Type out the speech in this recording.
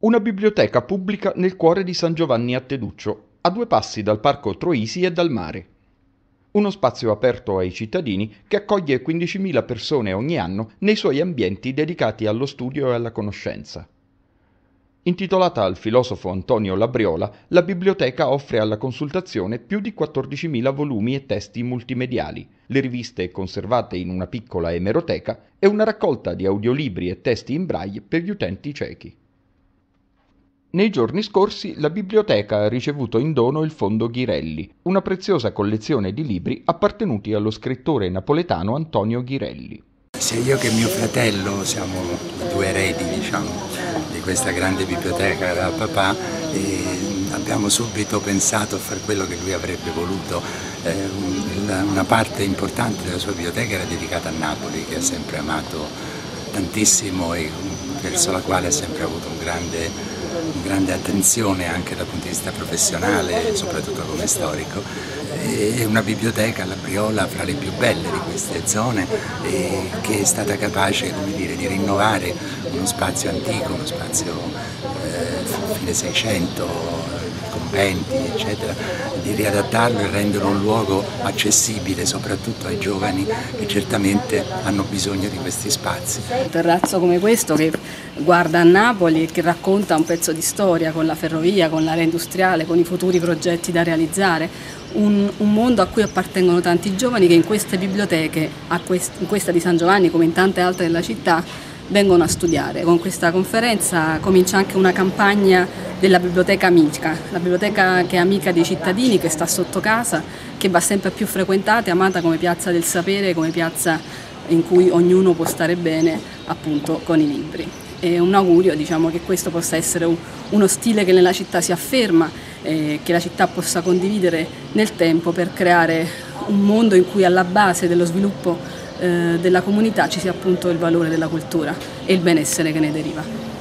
Una biblioteca pubblica nel cuore di San Giovanni a Teduccio, a 2 passi dal Parco Troisi e dal mare. Uno spazio aperto ai cittadini che accoglie 15.000 persone ogni anno nei suoi ambienti dedicati allo studio e alla conoscenza. Intitolata al filosofo Antonio Labriola, la biblioteca offre alla consultazione più di 14.000 volumi e testi multimediali, le riviste conservate in una piccola emeroteca e una raccolta di audiolibri e testi in braille per gli utenti ciechi. Nei giorni scorsi la biblioteca ha ricevuto in dono il Fondo Ghirelli, una preziosa collezione di libri appartenuti allo scrittore napoletano Antonio Ghirelli. Sia io che mio fratello siamo i 2 eredi, di questa grande biblioteca da papà e abbiamo subito pensato a fare quello che lui avrebbe voluto. Una parte importante della sua biblioteca era dedicata a Napoli, che ha sempre amato tantissimo e verso la quale ha sempre avuto un grande attenzione anche dal punto di vista professionale, soprattutto come storico. È una biblioteca, Labriola, fra le più belle di queste zone, che è stata capace, di rinnovare uno spazio antico, uno spazio fine 600, conventi, eccetera, di riadattarlo e renderlo un luogo accessibile soprattutto ai giovani che certamente hanno bisogno di questi spazi. Un terrazzo come questo che guarda a Napoli e che racconta un pezzo di storia con la ferrovia, con l'area industriale, con i futuri progetti da realizzare, un mondo a cui appartengono tanti giovani che in queste biblioteche, in questa di San Giovanni come in tante altre della città, vengono a studiare. Con questa conferenza comincia anche una campagna della biblioteca amica, la biblioteca che è amica dei cittadini, che sta sotto casa, che va sempre più frequentata e amata come piazza del sapere, come piazza in cui ognuno può stare bene appunto con i libri. È un augurio che questo possa essere uno stile che nella città si afferma, che la città possa condividere nel tempo per creare un mondo in cui alla base dello sviluppo della comunità ci sia appunto il valore della cultura e il benessere che ne deriva.